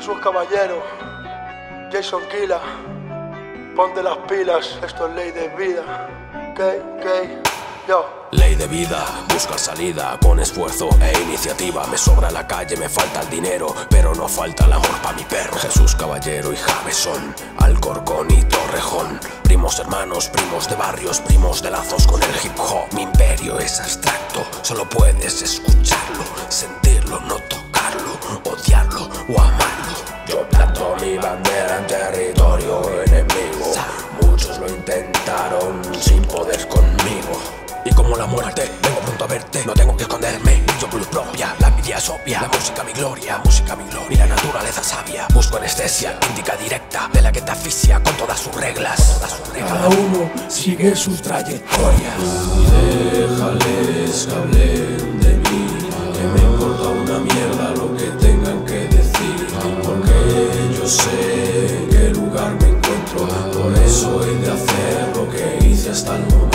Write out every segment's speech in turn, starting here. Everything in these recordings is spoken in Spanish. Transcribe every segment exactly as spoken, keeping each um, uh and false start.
Jesús Caballero, Jason Killa, ponte las pilas, esto es ley de vida. Ok, ok, yo. Ley de vida, busca salida con esfuerzo e iniciativa. Me sobra la calle, me falta el dinero, pero no falta el amor pa' mi perro. Jesús Caballero y Jameson, Alcorcón y Torrejón. Primos hermanos, primos de barrios, primos de lazos con el hip hop. Mi imperio es abstracto, solo puedes escucharlo, sentirlo, no tocarlo, odiarlo o amarlo. Yo planto mi bandera en territorio enemigo. Muchos lo intentaron sin poder conmigo. Y como la muerte, vengo pronto a verte. No tengo que esconderme, yo por luz propia. La envidia es obvia, la música mi gloria, la música mi gloria. Y la naturaleza sabia, busco anestesia, indica directa, de la que te asfixia con todas sus reglas, todas sus reglas. Cada uno sigue sus trayectorias. Déjales que hablen de mí, que me importa una mierda lo que tengan que decir, porque yo sé en qué lugar me encuentro, por eso he de hacer lo que hice hasta el momento.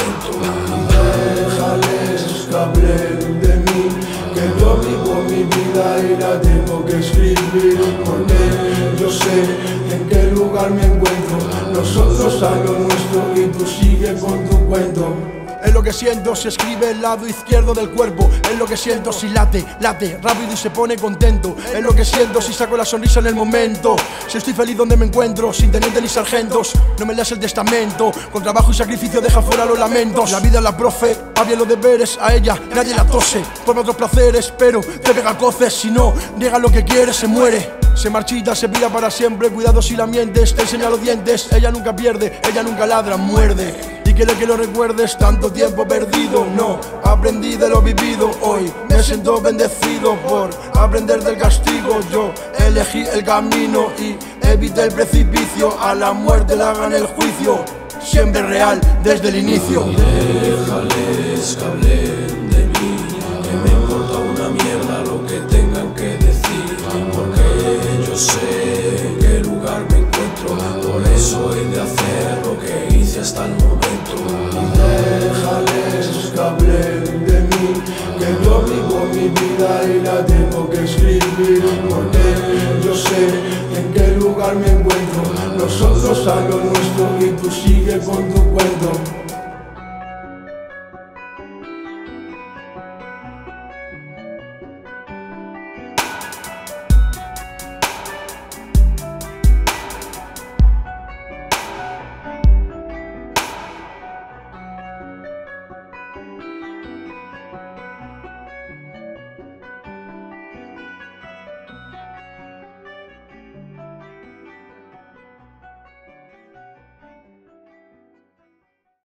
Déjales que hablen de mí, que yo vivo mi vida y la tengo que escribir, porque yo sé en qué lugar me encuentro. Nosotros a lo nuestro y tú sigue con tu cuento. Es lo que siento, se escribe el lado izquierdo del cuerpo. Es lo que siento si late, late rápido y se pone contento. Es lo que siento si saco la sonrisa en el momento. Si estoy feliz donde me encuentro, sin teniente ni sargentos. No me leas el testamento, con trabajo y sacrificio deja fuera los lamentos. La vida es la profe, va bien los deberes, a ella nadie la tose. Por otros placeres, pero te pega coces. Si no, niega lo que quiere, se muere. Se marchita, se pira para siempre, cuidado si la mientes, te enseña los dientes. Ella nunca pierde, ella nunca ladra, muerde. Y quiere que lo recuerdes, tanto tiempo perdido. No, aprendí de lo vivido hoy. Me siento bendecido por aprender del castigo. Yo elegí el camino y evité el precipicio. A la muerte le hagan el juicio, siempre real desde el inicio. Déjales que hablen de mí, que me importa una mierda lo que tengan que decir, porque yo sé en qué lugar me encuentro, por eso he de hacer lo que hice hasta el momento. Déjales que hablen de mí, que yo vivo mi vida y la tengo que escribir, porque yo sé en qué lugar me encuentro. Nosotros a lo nuestro y tú sigue con tu cuento.